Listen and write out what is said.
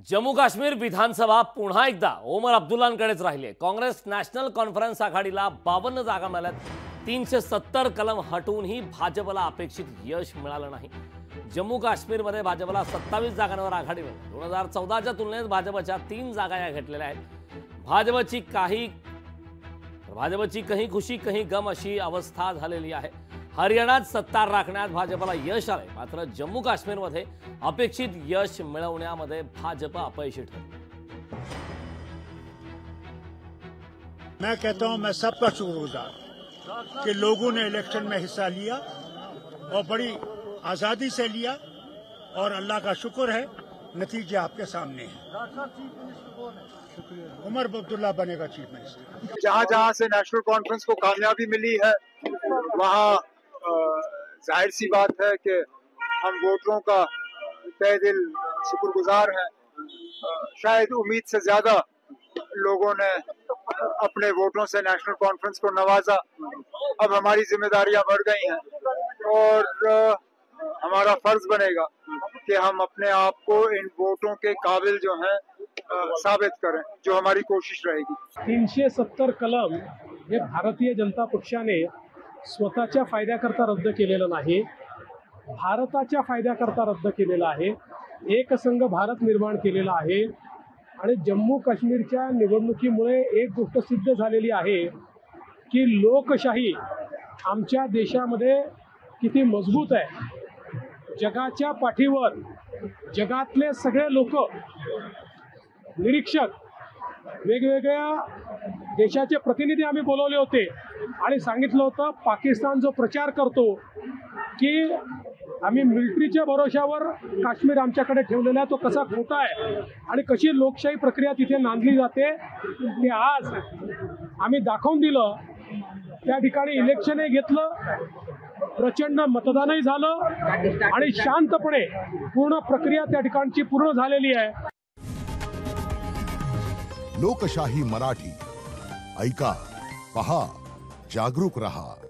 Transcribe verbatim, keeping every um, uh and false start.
जम्मू काश्मीर विधानसभा पुन्हा एकदा ओमर अब्दुल्लांकडेच राहिली आहे। काँग्रेस नॅशनल कॉन्फरन्स आघाडीला बावन्न जागा मिळाल्यात। तीनशे सत्तर कलम हटूनही भाजपला अपेक्षित यश मिळालं नाही। जम्मू काश्मीरमध्ये भाजपला सत्तावीस जागांवर आघाडी मिळाली। दोन हजार चौदाच्या तुलनेत भाजपच्या तीन जागा या घटलेल्या आहेत। भाजपची काही भाजपची कहीं खुशी कहीं गम अशी अवस्था झालेली आहे। हरियाणात सत्ता राखण्यात भाजपला यश आले, मात्र जम्मू काश्मीरमध्ये अपेक्षित यश मिळवण्यामध्ये भाजप अपयशी ठरले। मैं कहता हूं मैं सबका शुक्रगुजार कि लोगों ने इलेक्शन में हिस्सा लिया और बड़ी आजादी से लिया, और अल्लाह का शुक्र है नतीजे आपके सामने हैं। उमर अब्दुल्ला बनेगा चीफ मिनिस्टर। जहां जहां से नेशनल कॉन्फ्रेंस को कामयाबी मिली है वहां जाहिर सी बात है कि हम वोटरों का तहे दिल शुक्रगुजार हैं। शायद उम्मीद से ज्यादा लोगों ने अपने वोटों से नेशनल कॉन्फ्रेंस को नवाजा। अब हमारी जिम्मेदारियां बढ़ गई हैं और हमारा फर्ज बनेगा कि हम अपने आप को इन वोटों के काबिल जो हैं साबित करें, जो हमारी कोशिश रहेगी। तीनशे सत्तर कलम हे भारतीय जनता पक्षाने स्वतःच्या फायद्याकरता रद्द केलेलं नाही, भारताच्या फायद्याकरता रद्द केलेलं आहे। एकसंघ भारत निर्माण केलेला आहे आणि जम्मू काश्मीरच्या निवडणुकीमुळे एक गोष्ट सिद्ध झालेली आहे की लोकशाही आमच्या देशामध्ये किती मजबूत आहे। जगाच्या पाठीवर जगातले सगळे लोक निरीक्षक वेगवेगळ्या देशाचे प्रतिनिधी आम्ही बोलवले होते आणि सांगितलं होतं पाकिस्तान जो प्रचार करतो की आम्ही मिलिटरीच्या भरोशावर काश्मीर आमच्याकडे ठेवलेला आहे तो कसा खोटा आहे आणि कशी लोकशाही प्रक्रिया तिथे नांदली जाते ते आज आम्ही दाखवून दिलं। त्या ठिकाणी इलेक्शनही घेतलं, प्रचंड मतदानही झालं आणि शांतपणे पूर्ण प्रक्रिया त्या ठिकाणची पूर्ण झालेली आहे। लोकशाही मराठी ऐका, पहा, जागरूक रहा।